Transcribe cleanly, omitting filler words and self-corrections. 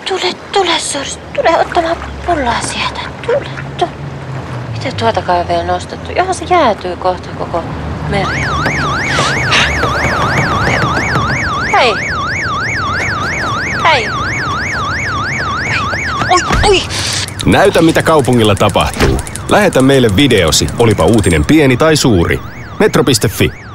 Tule, Sors. Tule ottamaan pullaa sieltä. Tule. Miten tuotakaan ei vielä nostettu? Johon se jäätyy kohta koko meri. Hei! Oi! Näytä, mitä kaupungilla tapahtuu. Lähetä meille videosi, olipa uutinen pieni tai suuri. Metro.fi